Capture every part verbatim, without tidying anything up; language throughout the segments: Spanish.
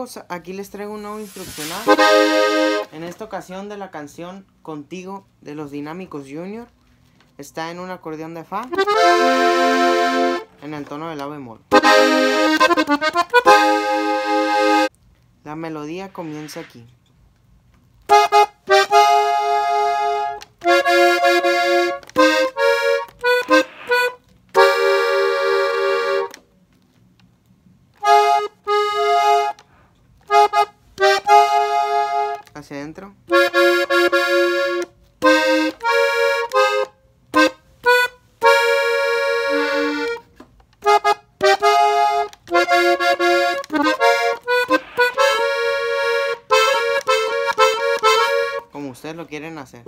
amigos, aquí les traigo un nuevo instruccional. En esta ocasión de la canción Contigo de los Dinámicos Junior. Está en un acordeón de fa en el tono de la bemol. La melodía comienza aquí. Hacia adentro. Como ustedes lo quieren hacer.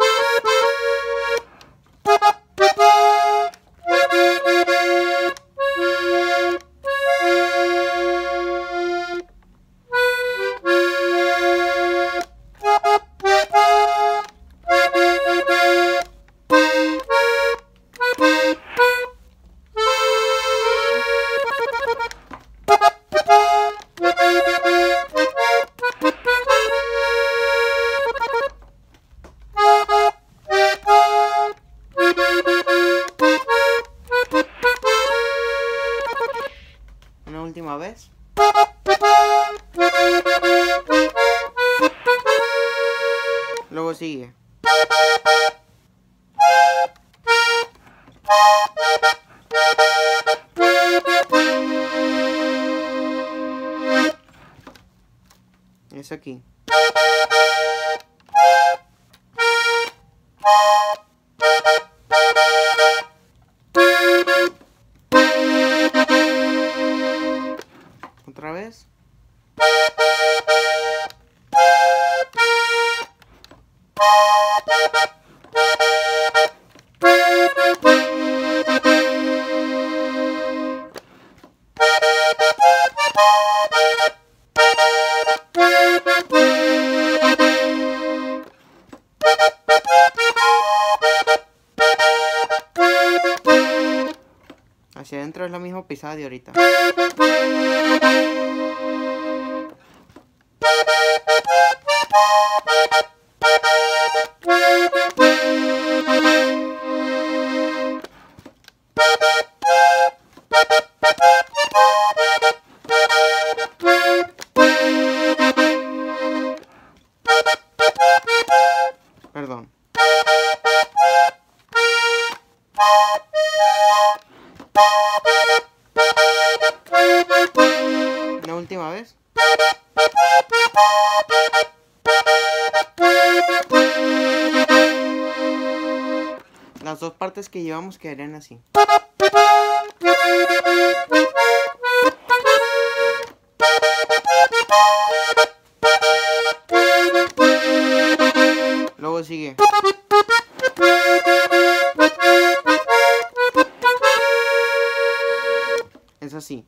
Una última vez. Luego sigue. Es aquí. Otra vez. Hacia adentro es la misma pisada de ahorita. Perdón. Una última vez. Las dos partes que llevamos quedarían así. Luego sigue. Es así.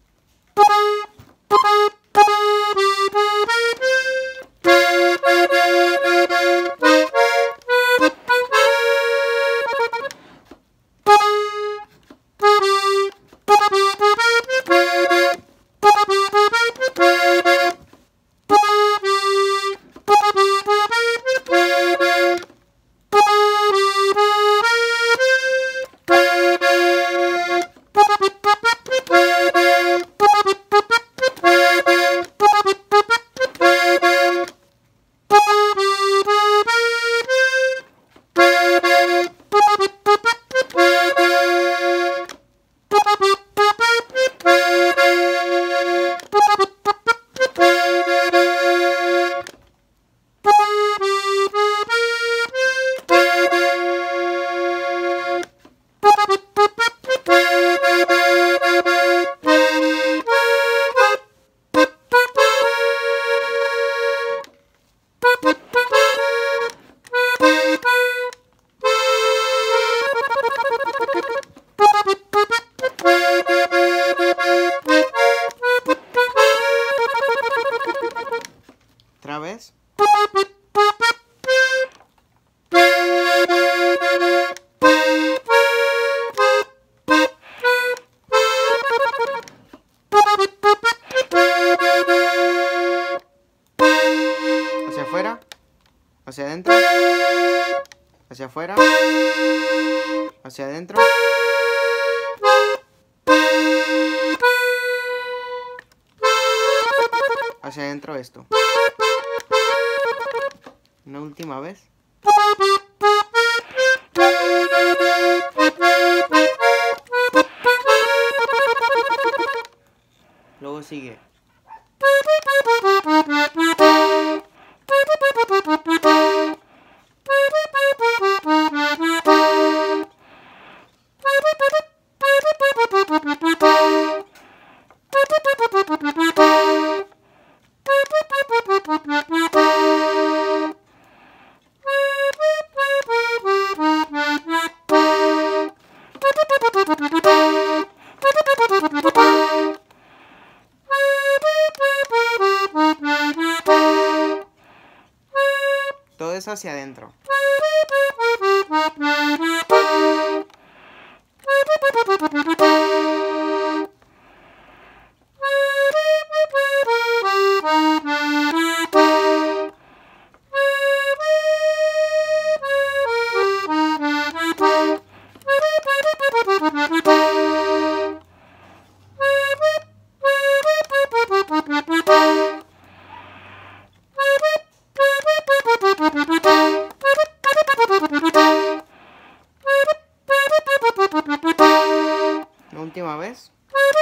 hacia adentro, hacia afuera, hacia adentro, hacia adentro esto. Una última vez. Luego sigue. Todo eso hacia adentro. La última vez.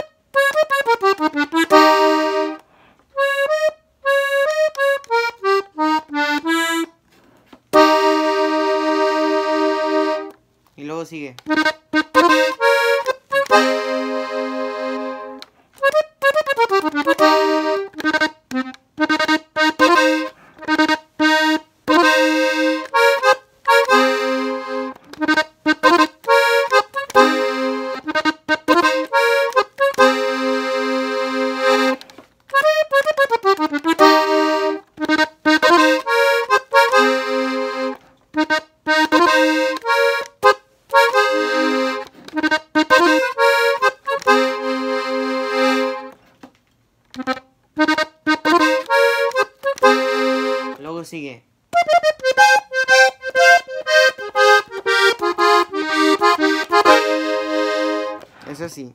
Y luego sigue. Luego sigue. Es así.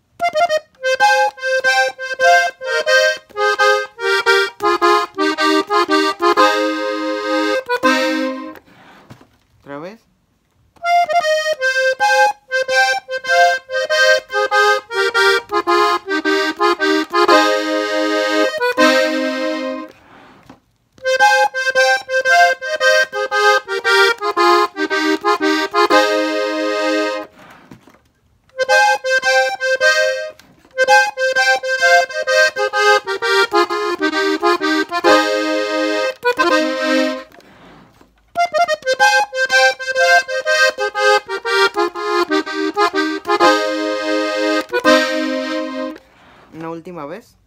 ¿Otra vez? Una última vez.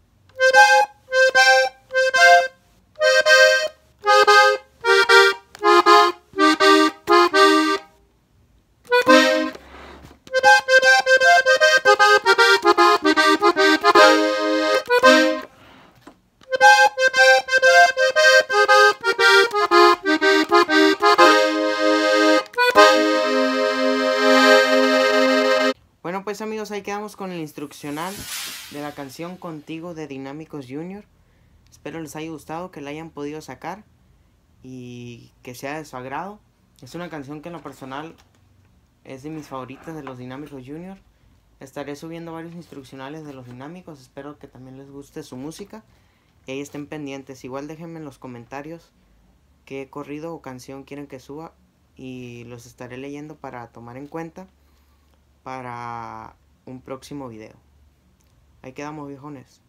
Bueno, pues amigos, ahí quedamos con el instruccional de la canción Contigo de Dinámicos Junior. Espero les haya gustado, que la hayan podido sacar y que sea de su agrado. Es una canción que en lo personal es de mis favoritas de los Dinámicos Junior. Estaré subiendo varios instruccionales de los Dinámicos, espero que también les guste su música y ahí estén pendientes. Igual déjenme en los comentarios qué corrido o canción quieren que suba y los estaré leyendo para tomar en cuenta para un próximo video. Ahí quedamos, viejones.